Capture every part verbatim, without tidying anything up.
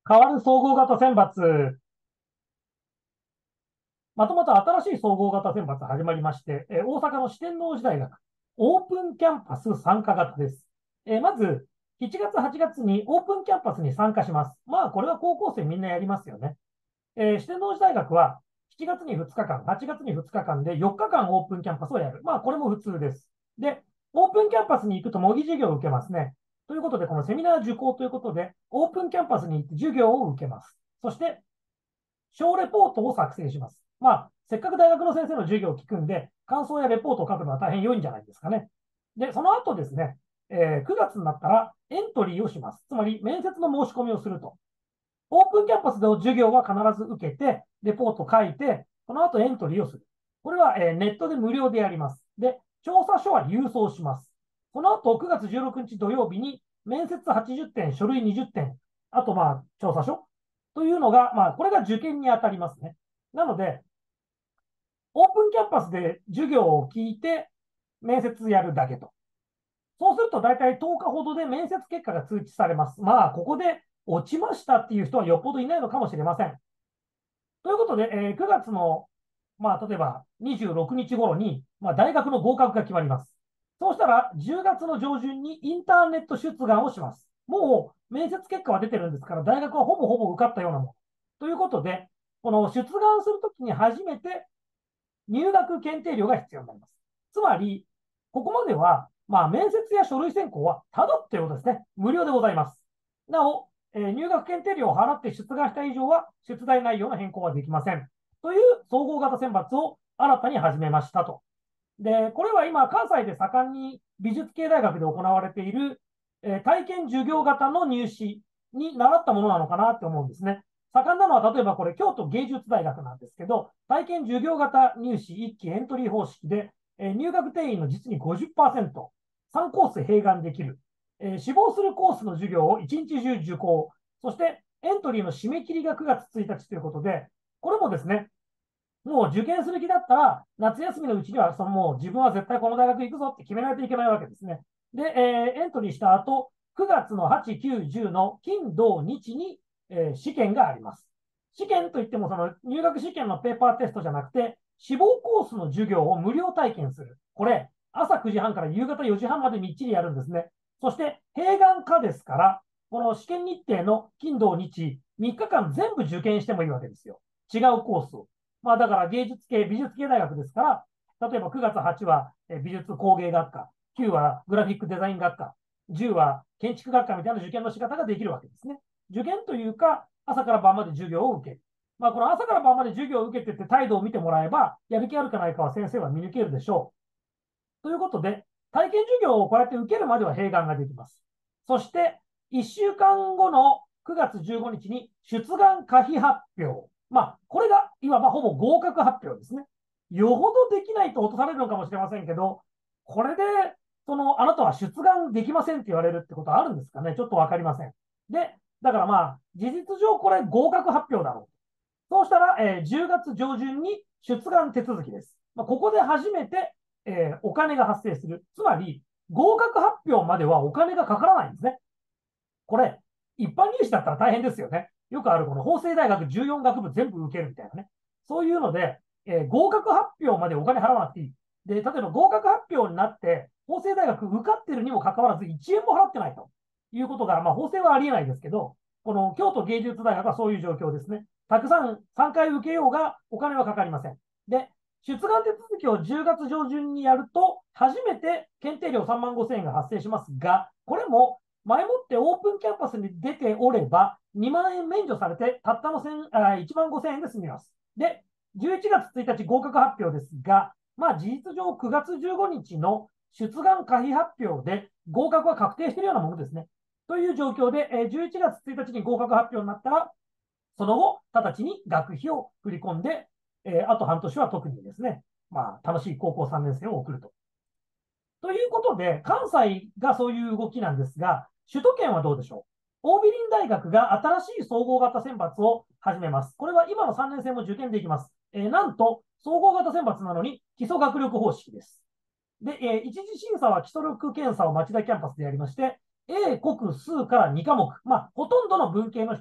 変わる総合型選抜。まとまた新しい総合型選抜始まりまして、えー大阪の四天王寺大学、オープンキャンパス参加型です。えーまず、しちがつ、はちがつにオープンキャンパスに参加します。まあ、これは高校生みんなやりますよね。えー四天王寺大学はしちがつにふつかかん、はちがつにふつかかんでよっかかんオープンキャンパスをやる。まあ、これも普通です。で、オープンキャンパスに行くと模擬授業を受けますね。ということで、このセミナー受講ということで、オープンキャンパスに行って授業を受けます。そして、小レポートを作成します。まあ、せっかく大学の先生の授業を聞くんで、感想やレポートを書くのは大変良いんじゃないですかね。で、その後ですね、えーくがつになったらエントリーをします。つまり、面接の申し込みをすると。オープンキャンパスでの授業は必ず受けて、レポート書いて、その後エントリーをする。これは、えーネットで無料でやります。で、調査書は郵送します。その後、くがつじゅうろくにち土曜日に、面接はちじゅってん、書類にじゅってん、あと、まあ、調査書というのが、まあ、これが受験に当たりますね。なので、オープンキャンパスで授業を聞いて、面接やるだけと。そうすると大体とおかほどで面接結果が通知されます。まあ、ここで落ちましたっていう人はよっぽどいないのかもしれません。ということで、えーくがつの、まあ、例えばにじゅうろくにち頃に、まあ、大学の合格が決まります。そうしたら、じゅうがつの上旬にインターネット出願をします。もう面接結果は出てるんですから、大学はほぼほぼ受かったようなもの。ということで、この出願するときに初めて入学検定料が必要になります。つまり、ここまでは、まあ、面接や書類選考はただっていうことですね。無料でございます。なお、えー入学検定料を払って出願した以上は、出題内容の変更はできません。という総合型選抜を新たに始めましたと。で、これは今、関西で盛んに美術系大学で行われている、えー体験授業型の入試に習ったものなのかなって思うんですね。盛んなのは、例えばこれ、京都芸術大学なんですけど、体験授業型入試いっきエントリー方式で、えー入学定員の実に ごじゅっパーセント、さんコース併願できる、えー志望するコースの授業をいちにち中受講、そしてエントリーの締め切りがくがつついたちということで、これもですね、もう受験する気だったら、夏休みのうちには、そのもう自分は絶対この大学行くぞって決めないといけないわけですね。で、えーエントリーした後、くがつのはち、きゅう、じゅうの金、土、日に、えー試験があります。試験といっても、その入学試験のペーパーテストじゃなくて、志望コースの授業を無料体験する。これ、朝くじはんから夕方よじはんまでみっちりやるんですね。そして、併願科ですから、この試験日程の金、土、日、みっかかん全部受験してもいいわけですよ。違うコースを。まあだから芸術系、美術系大学ですから、例えばくがつはちは美術工芸学科、きゅうはグラフィックデザイン学科、じゅうは建築学科みたいな受験の仕方ができるわけですね。受験というか、朝から晩まで授業を受ける。まあこの朝から晩まで授業を受けてって態度を見てもらえば、やる気あるかないかは先生は見抜けるでしょう。ということで、体験授業をこうやって受けるまでは併願ができます。そして、いっしゅうかんごのくがつじゅうごにちに出願可否発表。まあ、これがいわばほぼ合格発表ですね。よほどできないと落とされるのかもしれませんけど、これで、その、あなたは出願できませんって言われるってことはあるんですかね。ちょっとわかりません。で、だからまあ、事実上これ合格発表だろう。そうしたら、えーじゅうがつ上旬に出願手続きです。まあ、ここで初めて、えーお金が発生する。つまり、合格発表まではお金がかからないんですね。これ、一般入試だったら大変ですよね。よくあるこの法政大学じゅうよん学部全部受けるみたいなね。そういうので、えー合格発表までお金払わなくていい。で、例えば合格発表になって、法政大学受かってるにもかかわらずいちえんも払ってないということが、まあ法政はありえないですけど、この京都芸術大学はそういう状況ですね。たくさんさんかい受けようがお金はかかりません。で、出願手続きをじゅうがつ上旬にやると、初めて検定料さんまんごせんえんが発生しますが、これも前もってオープンキャンパスに出ておれば、にまんえん免除されて、たったのいちまんごせんえんで済みます。で、じゅういちがつついたち合格発表ですが、まあ事実上くがつじゅうごにちの出願可否発表で合格は確定しているようなものですね。という状況で、じゅういちがつついたちに合格発表になったら、その後、直ちに学費を振り込んで、えー、あと半年は特にですね、まあ、楽しい高校さんねん生を送ると。ということで、関西がそういう動きなんですが、首都圏はどうでしょう。桜美林大学が新しい総合型選抜を始めます。これは今のさんねん生も受験できます。えー、なんと、総合型選抜なのに基礎学力方式です。で、えー、一次審査は基礎力検査を町田キャンパスでやりまして、英国数からにかもく、まあ、ほとんどの文系の人は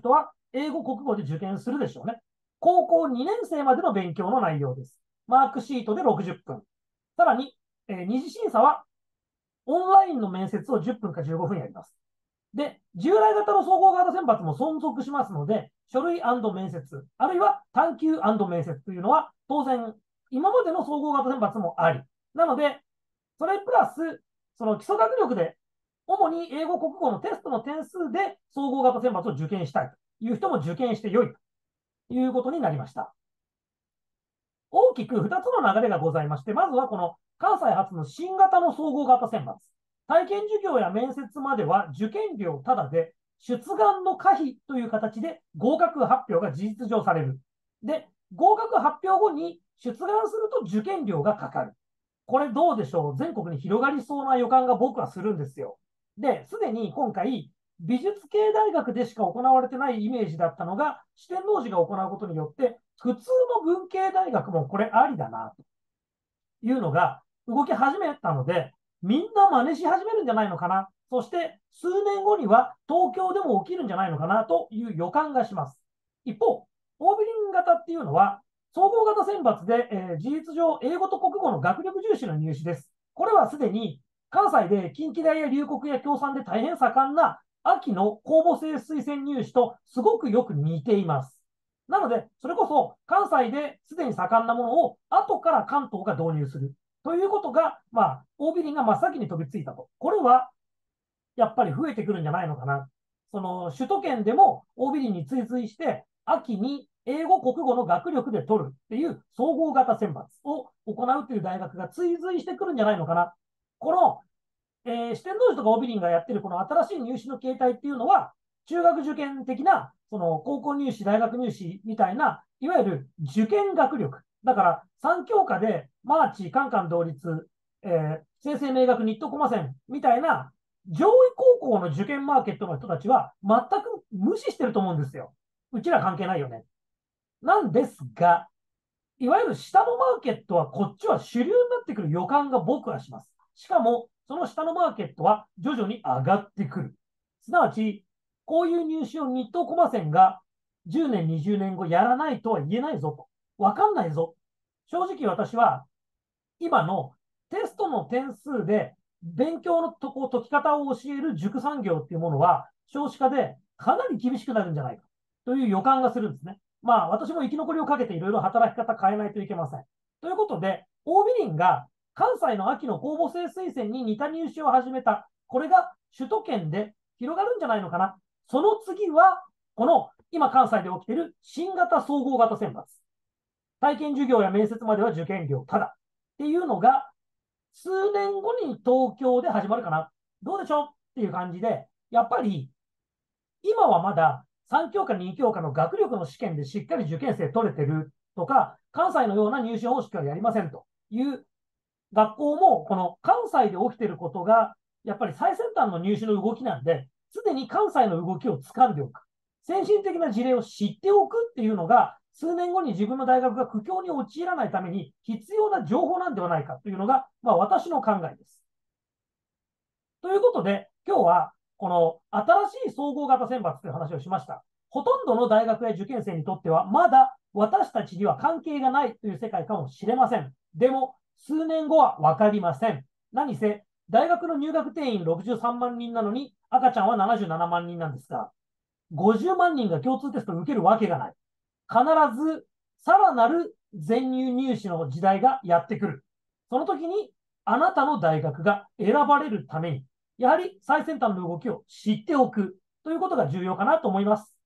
英語、国語で受験するでしょうね。高校にねん生までの勉強の内容です。マークシートでろくじゅっぷん。さらに、えー、二次審査は、オンラインの面接をじゅっぷんかじゅうごふんやります。で、従来型の総合型選抜も存続しますので、書類&面接、あるいは探究&面接というのは、当然、今までの総合型選抜もあり。なので、それプラス、その基礎学力で、主に英語、国語のテストの点数で総合型選抜を受験したいという人も受験してよいということになりました。大きくふたつの流れがございまして、まずはこの関西初の新型の総合型選抜。体験授業や面接までは受験料ただで、出願の可否という形で合格発表が事実上される。で、合格発表後に出願すると受験料がかかる。これどうでしょう？全国に広がりそうな予感が僕はするんですよ。で、すでに今回、美術系大学でしか行われてないイメージだったのが、四天王寺が行うことによって、普通の文系大学もこれありだな、というのが動き始めたので、みんな真似し始めるんじゃないのかな。そして、数年後には東京でも起きるんじゃないのかな、という予感がします。一方、オービリン型っていうのは、総合型選抜で、えー、事実上、英語と国語の学力重視の入試です。これはすでに、関西で近畿大や龍谷や共産で大変盛んな秋の公募制推薦入試とすごくよく似ています。なので、それこそ関西ですでに盛んなものを後から関東が導入するということが、まあ、オービリンが真っ先に飛びついたと。これは、やっぱり増えてくるんじゃないのかな。その、首都圏でもオービリンに追随して、秋に英語、国語の学力で取るっていう総合型選抜を行うという大学が追随してくるんじゃないのかな。この、えー、四天王寺とかオービリンがやってるこの新しい入試の形態っていうのは、中学受験的な、その高校入試、大学入試みたいな、いわゆる受験学力。だから、さん教科で、マーチ、カンカン同率、えー、生成明学、日東駒線みたいな、上位高校の受験マーケットの人たちは全く無視してると思うんですよ。うちら関係ないよね。なんですが、いわゆる下のマーケットはこっちは主流になってくる予感が僕はします。しかも、その下のマーケットは徐々に上がってくる。すなわち、こういう入試を日東駒線がじゅうねん、にじゅうねんごやらないとは言えないぞと。わかんないぞ。正直私は、今のテストの点数で勉強のとこ解き方を教える塾産業っていうものは、少子化でかなり厳しくなるんじゃないかという予感がするんですね。まあ、私も生き残りをかけていろいろ働き方変えないといけません。ということで、オービリンが関西の秋の公募制推薦に似た入試を始めた。これが首都圏で広がるんじゃないのかな。その次は、この今関西で起きている新型総合型選抜。体験授業や面接までは受験料ただっていうのが、数年後に東京で始まるかな。どうでしょうっていう感じで、やっぱり、今はまださん教科、に教科の学力の試験でしっかり受験生取れてるとか、関西のような入試方式はやりませんという学校も、この関西で起きていることが、やっぱり最先端の入試の動きなんで、すでに関西の動きを掴んでおく。先進的な事例を知っておくっていうのが、数年後に自分の大学が苦境に陥らないために必要な情報なんではないかというのが、まあ、私の考えです。ということで、今日はこの新しい総合型選抜という話をしました。ほとんどの大学や受験生にとっては、まだ私たちには関係がないという世界かもしれません。でも、数年後は分かりません。何せ、大学の入学定員ろくじゅうさんまん人なのに、赤ちゃんはななじゅうななまん人なんですが、ごじゅうまん人が共通テストを受けるわけがない。必ず、さらなる全入入試の時代がやってくる。その時に、あなたの大学が選ばれるために、やはり最先端の動きを知っておくということが重要かなと思います。